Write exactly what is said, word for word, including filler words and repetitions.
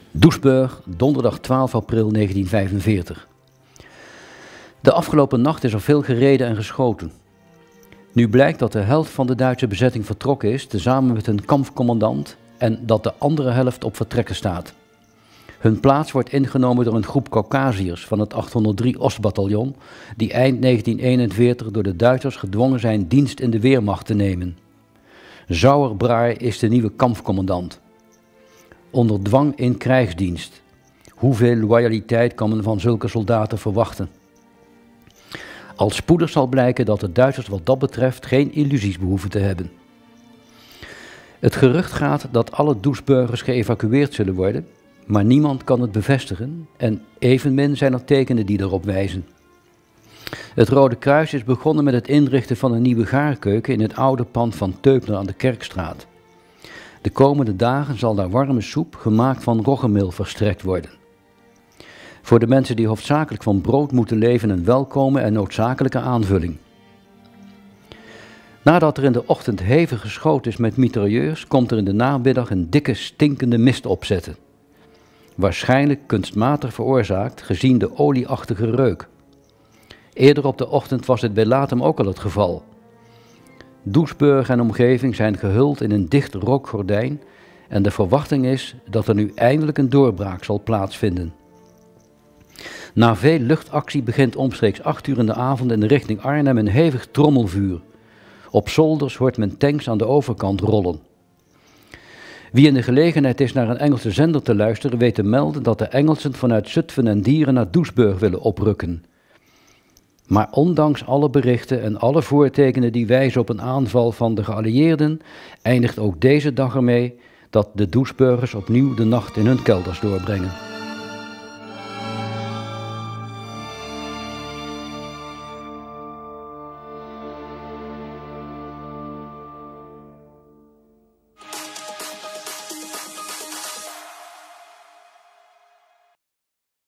Doesburg, donderdag twaalf april negentien vijfenveertig. De afgelopen nacht is er veel gereden en geschoten. Nu blijkt dat de helft van de Duitse bezetting vertrokken is, tezamen met hun kampcommandant, en dat de andere helft op vertrekken staat. Hun plaats wordt ingenomen door een groep Caucasiërs van het achthonderddrie Ostbataljon, die eind negentien eenenveertig door de Duitsers gedwongen zijn dienst in de Weermacht te nemen. Sauerbraar is de nieuwe kampcommandant. Onder dwang in krijgsdienst. Hoeveel loyaliteit kan men van zulke soldaten verwachten? Al spoedig zal blijken dat de Duitsers wat dat betreft geen illusies behoeven te hebben. Het gerucht gaat dat alle Doesburgers geëvacueerd zullen worden, maar niemand kan het bevestigen en evenmin zijn er tekenen die erop wijzen. Het Rode Kruis is begonnen met het inrichten van een nieuwe gaarkeuken in het oude pand van Teubner aan de Kerkstraat. De komende dagen zal daar warme soep, gemaakt van roggemeel, verstrekt worden. Voor de mensen die hoofdzakelijk van brood moeten leven een welkome en noodzakelijke aanvulling. Nadat er in de ochtend hevig geschoten is met mitrailleurs, komt er in de namiddag een dikke stinkende mist opzetten. Waarschijnlijk kunstmatig veroorzaakt, gezien de olieachtige reuk. Eerder op de ochtend was dit bij Lathum ook al het geval. Doesburg en omgeving zijn gehuld in een dicht rookgordijn en de verwachting is dat er nu eindelijk een doorbraak zal plaatsvinden. Na veel luchtactie begint omstreeks acht uur in de avond in de richting Arnhem een hevig trommelvuur. Op zolders hoort men tanks aan de overkant rollen. Wie in de gelegenheid is naar een Engelse zender te luisteren, weet te melden dat de Engelsen vanuit Zutphen en Dieren naar Doesburg willen oprukken. Maar ondanks alle berichten en alle voortekenen die wijzen op een aanval van de geallieerden, eindigt ook deze dag ermee dat de Doesburgers opnieuw de nacht in hun kelders doorbrengen.